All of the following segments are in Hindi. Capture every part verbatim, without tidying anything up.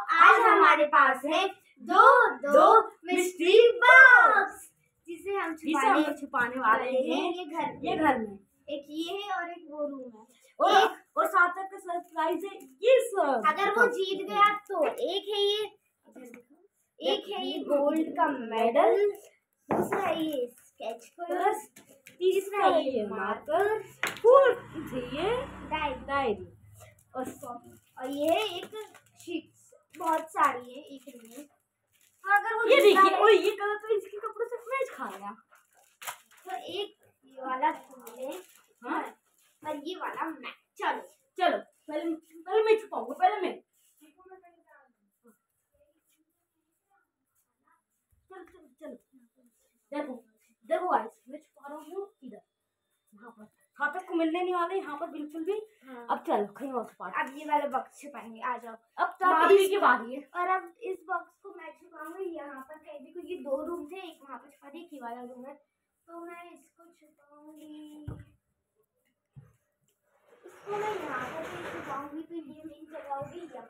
आज हमारे पास है दो दो मिस्ट्री बॉक्स जिसे हम छुपाने छुपाने वाले हैं। ये घर ये घर में एक ये है और एक वो रूम है और एक और सार्थक का सरप्राइज है ये सब। अगर वो जीत गया तो एक है ये एक है ये गोल्ड का मेडल, दूसरा ये स्केच कलर्स, तीसरा ये मार्कर, फोर्थ ये डायरी डायरी और और ये एक शीट्स बहुत सारी है एक में। तो अगर वो ये जीता देखिए है ओए ये कलर तो इसके कपड़े से मैच खा गया। तो एक ये वाला ले हाँ और ये वाला मैं चलो चलो पहले पहले मैं छुपाऊंगा पहले मैं चलो चलो चलो देखो देखो गाइस मैं छुपा रहा हूँ इधर यहाँ पर खातक को मिलने नहीं वाले यहाँ पर बिल्कुल भी। हाँ। अब चलो कहीं और छुपा अब ये वाला बॉक्स छुपाएंगे आ जाओ। अब चाबी की बारी है और अब इस बॉक्स को मैं छुपाऊंगी यहाँ पर कहीं भी क्योंकि दो रूम थे एक वहाँ पर छुपा दी एक ये वाला रूम है तो मैं इसको छुपाऊंगी इसको मैं यहाँ पर भी छुपाऊंगी तो ये मेरी जगह होगी या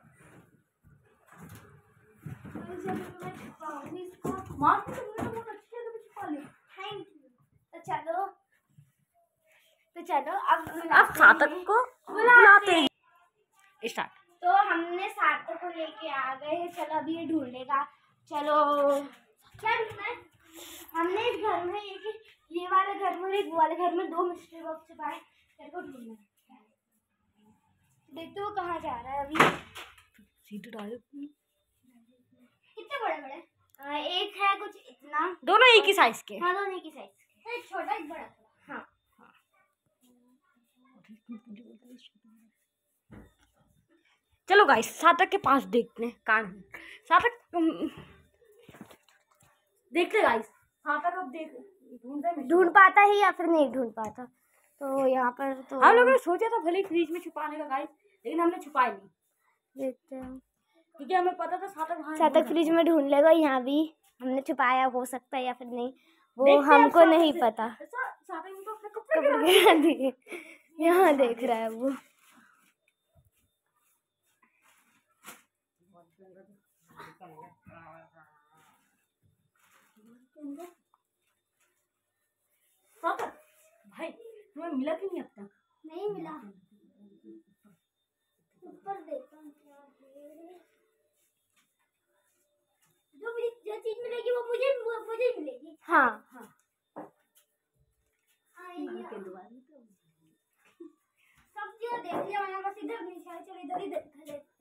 तो इस जगह पे मैं छुपाऊंगी इसको। मार के तुमने तो बहुत अच्छी जगह पे छुपा लिया। Thank you. तो चलो तो चलो अब अब सार्थक को बुलाते हैं स्टार्ट। तो हमने सार्थक को लेके आ गए हैं। चलो अभी ये ढूंढेगा। चलो क्या ढूंढना है हमने इस घर में एक ये वाले घर में एक वो वाले घर में दो मिस्ट्री बॉक्स छुपाए तेरे को ढूंढना है। देखते वो कहाँ जा रहा है अभी। सीट डालो कितने बड़े बड़े आ, एक है कुछ इतना दोनों एक ही साइज के। हाँ दोनों एक ही साइज के एक छोटा एक बड़ा हाँ चलो गाइस सार्थक के पास देखते हैं कान सार्थक देखते गाइस सार्थक अब देख ढूंढते ढूंढ पाता है या फिर नहीं ढूंढ पाता। तो यहाँ पर तो हम लोगों ने सोचा था भले फ्रिज में छुपाने का गाइस लेकिन हमने छुपाया नहीं देखते हैं क्योंकि हमें पता था सार्थक वहाँ सार्थक फ्रिज में ढूंढ लेगा। यहाँ भी हमने छुपाया हो सकता है या फिर नहीं वो देखते हैं हमको अब नहीं से- पता। सा- सार्थक इनको अपने कपड़े कपड़े गिरा दिए यहाँ देख रहा है वो। सार्थक भाई तुम्हें मिला कि नहीं अब तक? नहीं मिला ऊपर देखता हूँ क्या है। जो मुझे जो चीज मिलेगी वो मुझे मुझे ही मिलेगी। हाँ हाँ सब चीज देख लिया मैंने बस इधर नहीं शायद चलो इधर ही देखा जाए।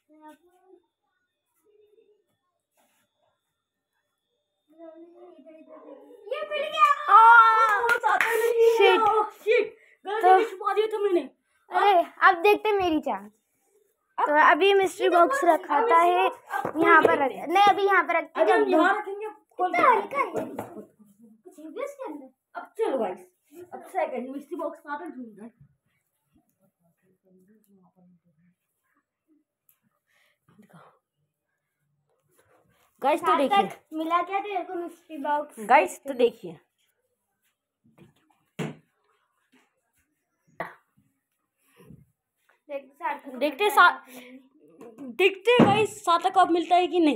ये मिल गया। शिट शिट गलती से छुपा दिया तुमने। अरे अब देखते मेरी चांस। तो अभी मिस्ट्री बॉक्स रखा था है यहाँ पर रख नहीं अभी यहाँ पर रखते अगर हैं हम यहाँ रखेंगे खोल के कुछ है भी उसके अंदर। अब चलो गाइस अब सेकंड मिस्ट्री बॉक्स कहाँ पर ढूंढना है। गाइस तो देखिए मिला क्या तेरे को मिस्ट्री बॉक्स। गाइस तो देखिए देखते सा देखते गाइस सार्थक अब मिलता है कि नहीं।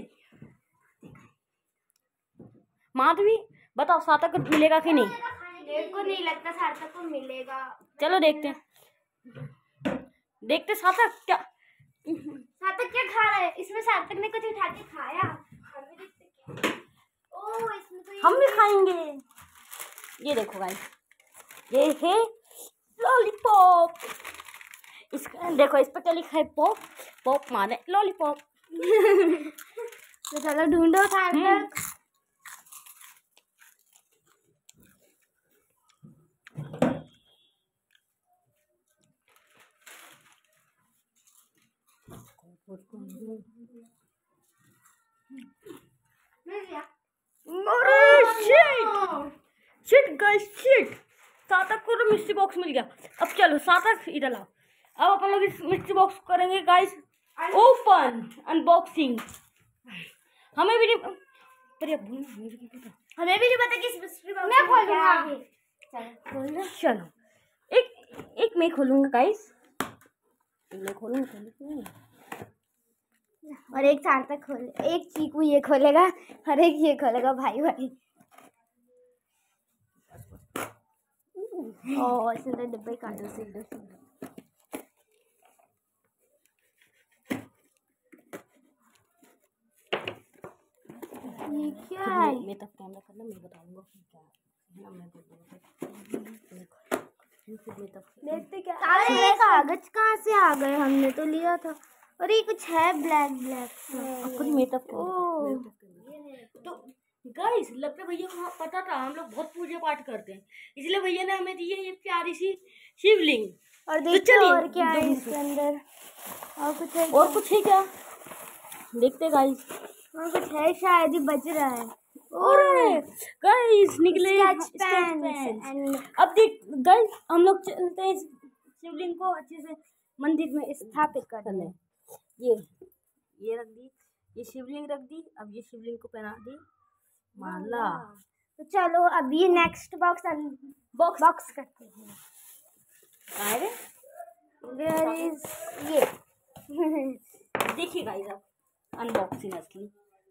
माधवी बताओ सार्थक को मिलेगा कि नहीं। मेरे को नहीं लगता सार्थक को मिलेगा। चलो देखते हैं देखते सार्थक क्या सार्थक क्या खा रहा है इसमें। सार्थक ने कुछ उठा के खाया हम भी देखते क्या। ओह इसमें तो हम भी खाएंगे। ये देखो गाइस ये है लॉलीपॉप। इसका देखो इस पर क्या लिखा है पॉप पॉप माने लॉलीपॉप। तो चलो ढूंढो सार्थक। मिल गया। अरे शिट शिट गाइस शिट सार्थक को तो मिस्ट्री बॉक्स मिल गया। अब चलो सार्थक इधर लाओ। अब अपन लोग इस मिस्ट्री बॉक्स करेंगे गाइस ओपन अनबॉक्सिंग। हमें भी नहीं पर ये भूल हमें भी नहीं पता हमें भी नहीं पता किस मिस्ट्री बॉक्स मैं खोलूंगा आगे। चलो खोल चलो एक एक मैं खोलूंगा गाइस। मैं खोलूंगा और एक सार्थक खोल, एक चीकू ये खोलेगा और एक ये खोलेगा भाई भाई। ओ इसने तो डब्बे काट दो सीधे सीधे। ये क्या है? मैं तब कैमरा करना मैं बताऊंगा क्या है ना। मैं देखते क्या अरे कागज कहाँ से आ गए? हमने तो लिया था। और ये कुछ है ब्लैक ब्लैक कुछ मेकअप तो गाइस लगता है भैया को पता था हम लोग बहुत पूजा पाठ करते हैं, इसलिए भैया ने हमें दी है ये प्यारी सी शिवलिंग। और देखते तो और क्या है इसके अंदर? और कुछ है? और कुछ है क्या देखते गाइस। और कुछ है शायद ही बच रहा है। और गाइस निकले पेन। अब देख गाइस हम लोग चलते हैं शिवलिंग को अच्छे से मंदिर में स्थापित करने। ये ये रख दी, ये शिवलिंग रख दी। अब ये शिवलिंग को पहना दी माला। तो चलो अब ये नेक्स्ट बॉक्स बॉक्स बॉक्स करते हैं। अरे वेयर इज ये? देखिए गाइस अब अनबॉक्सिंग असली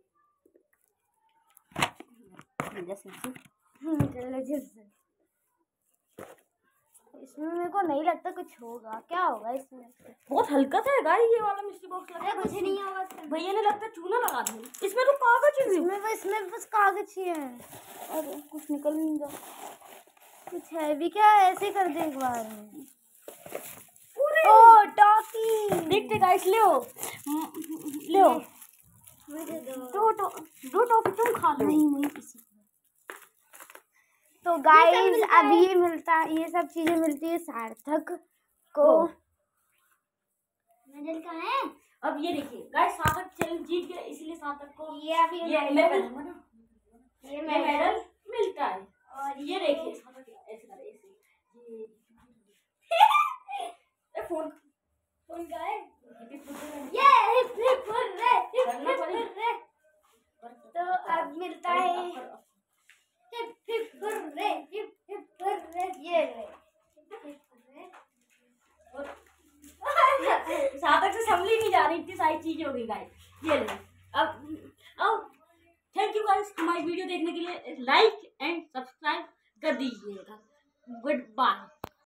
इसमें मेरे को नहीं लगता कुछ होगा। क्या होगा इसमें? बहुत हल्का सा है गाइस ये वाला मिस्ट्री बॉक्स। लगता है कुछ नहीं होगा। भैया ने लगता है चूना लगा दिया इसमें। तो कागज ही इसमें बस इसमें बस कागज ही है और कुछ निकल नहीं रहा। कुछ है भी क्या? ऐसे कर दे एक बार में। ओ टॉफी देखते गाइस ले ले दो दो टॉफी तुम खा लो। नहीं नहीं किसी तो गाइस अब ये मिलता ये सब चीजें मिलती है सार्थक को। मेडल कहाँ है? अब ये देखिए गाइस सार्थक चैलेंज जीत गया इसलिए सार्थक को ये अब ये ये मेडल ये मेडल मिलता है। और ये देखिए ऐसे कर ऐसे ये फोन फोन का है ये hip hip hurray hip hip hurray. तो अब मिलता है hip hip hurray hip hip hurray. ये सार्थक से संभली नहीं जा रही इतनी सारी चीजें हो गई गाइस। ये ले अब अब थैंक यू गाइस हमारी वीडियो देखने के लिए। लाइक एंड सब्सक्राइब कर दीजिएगा। Good bye.